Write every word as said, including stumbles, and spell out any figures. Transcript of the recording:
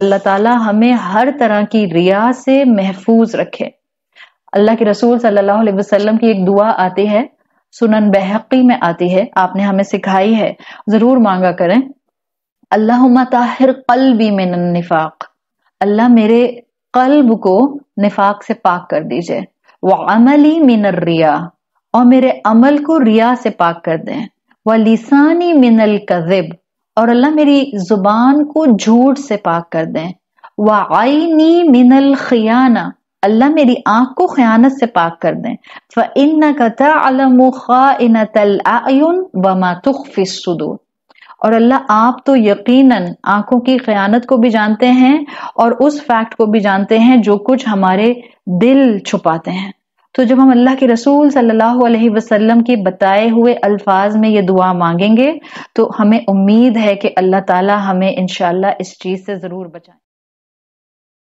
اللہ تعالیٰ ہمیں ہر طرح کی ریا سے محفوظ رکھے۔ اللہ کے رسول صلی اللہ علیہ وسلم کی ایک دعا آتی ہے، سنن بہقی میں آتی ہے، آپ نے ہمیں سکھائی ہے، ضرور مانگا کریں۔ اللہم طاہر قلبی من النفاق، اللہ میرے قلب کو نفاق سے پاک کر دیجئے، وعملی من الریا، اور میرے عمل کو ریا سے پاک کر دیں، ولسانی من الکذب، اور اللہ میری زبان کو جھوٹ سے پاک کر دیں، وعینی من الخیانہ، اللہ میری آنکھ کو خیانت سے پاک کر دیں، فَإِنَّكَ تَعْلَمُ خَائِنَةَ الْأَعْيُنِ وَمَا تُخْفِي الصُّدُورُ، اور اللہ آپ تو یقیناً آنکھوں کی خیانت کو بھی جانتے ہیں اور اس فیکٹ کو بھی جانتے ہیں جو کچھ ہمارے دل چھپاتے ہیں۔ تو جب ہم اللہ کے رسول صلی اللہ علیہ وسلم کے بتائے ہوئے الفاظ میں یہ دعا مانگیں گے تو ہمیں امید ہے کہ اللہ تعالی ہمیں انشاءاللہ اس چیز سے ضرور بچائیں۔